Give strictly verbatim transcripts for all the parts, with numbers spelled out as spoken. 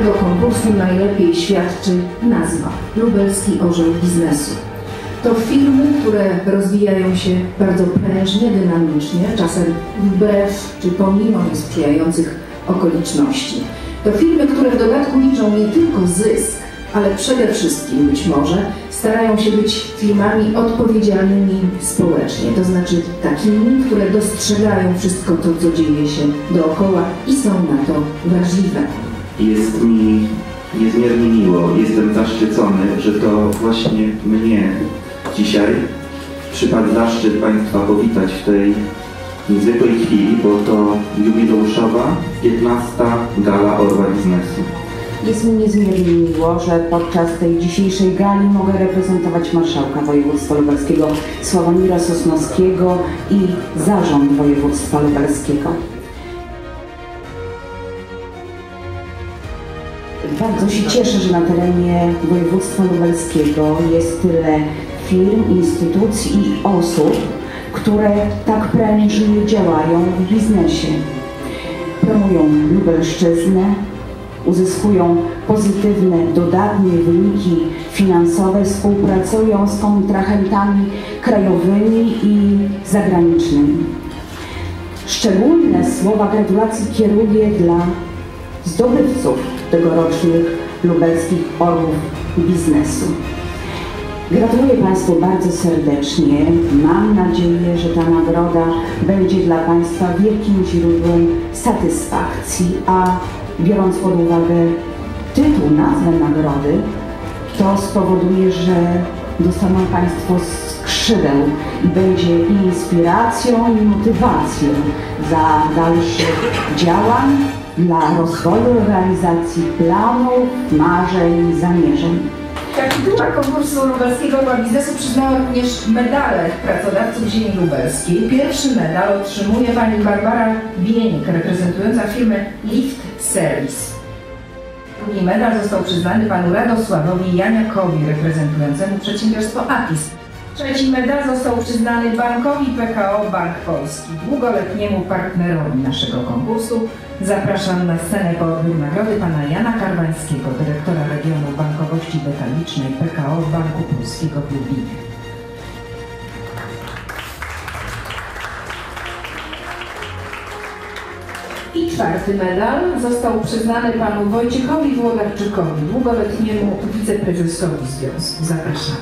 tego konkursu najlepiej świadczy nazwa Lubelski Orzeł Biznesu. To firmy, które rozwijają się bardzo prężnie, dynamicznie, czasem wbrew czy pomimo niesprzyjających okoliczności. To firmy, które w dodatku liczą nie tylko zysk, ale przede wszystkim być może starają się być firmami odpowiedzialnymi społecznie, to znaczy takimi, które dostrzegają wszystko to, co dzieje się dookoła i są na to wrażliwe. Jest mi niezmiernie miło, jestem zaszczycony, że to właśnie mnie dzisiaj przypadł zaszczyt Państwa powitać w tej niezwykłej chwili, bo to jubileuszowa piętnasta Gala Orła Biznesu. Jest mi niezmiernie miło, że podczas tej dzisiejszej gali mogę reprezentować marszałka województwa lubelskiego Sławomira Sosnowskiego i zarząd województwa lubelskiego. Bardzo się cieszę, że na terenie województwa lubelskiego jest tyle firm, instytucji i osób, które tak prężnie działają w biznesie. Promują Lubelszczyznę, uzyskują pozytywne, dodatnie wyniki finansowe, współpracują z kontrahentami krajowymi i zagranicznymi. Szczególne słowa gratulacji kieruję dla zdobywców tegorocznych lubelskich orłów biznesu. Gratuluję Państwu bardzo serdecznie. Mam nadzieję, że ta nagroda będzie dla Państwa wielkim źródłem satysfakcji, a biorąc pod uwagę tytuł, nazwę nagrody, to spowoduje, że dostaną Państwo skrzydeł i będzie i inspiracją, i motywacją dla dalszych działań, dla rozwoju, realizacji planów, marzeń, zamierzeń. Kapituła konkursu Lubelskiego Orła Biznesu przyznała również medale pracodawców ziemi lubelskiej. Pierwszy medal otrzymuje pani Barbara Bienik, reprezentująca firmę Lift Service. Drugi medal został przyznany panu Radosławowi Janiakowi, reprezentującemu przedsiębiorstwo Apis. Trzeci medal został przyznany bankowi P K O Bank Polski, długoletniemu partnerowi naszego konkursu. Zapraszam na scenę po odbiór nagrody pana Jana Karwańskiego, dyrektora regionu bankowości detalicznej P K O Banku Polskiego w Lublinie. I czwarty medal został przyznany panu Wojciechowi Włodarczykowi, długoletniemu wiceprezesowi związku. Zapraszamy.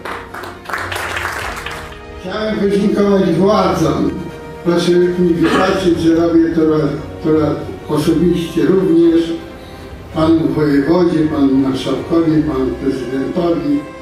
Chciałem podziękować władzom. Proszę mi wybaczyć, że robię to, to osobiście również panu wojewodzie, panu marszałkowi, panu prezydentowi.